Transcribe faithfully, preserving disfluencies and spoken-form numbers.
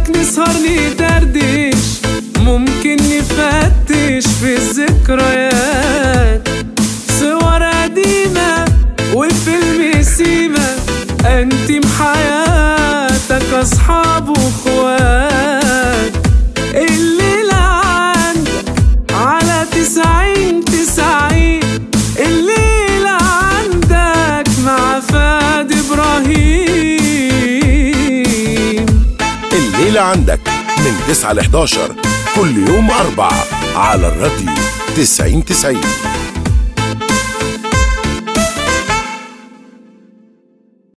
عندك نسهر ندردش، ممكن نفتش في الذكريات، صور قديمة وفيلم سيما، انتم حياتك اصحاب واخوات. الليلة عندك على تسعين تسعين، الليلة عندك مع فادي إبراهيم. الليلة عندك من تسعة ل حداشر كل يوم أربعة على الراديو تسعين تسعين.